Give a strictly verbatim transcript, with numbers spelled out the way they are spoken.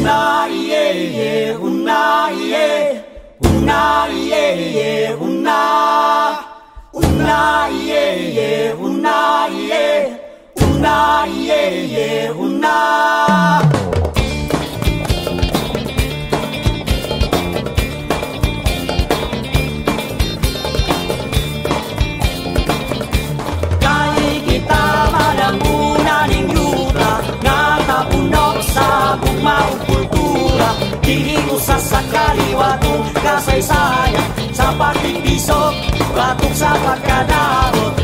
una iye iye, una iye, una iye iye, una, una iye iye, una iye, una iye iye, una. Sa kaliwatong kasaysayan, sa pagtibisok, batok sa pagkadaro.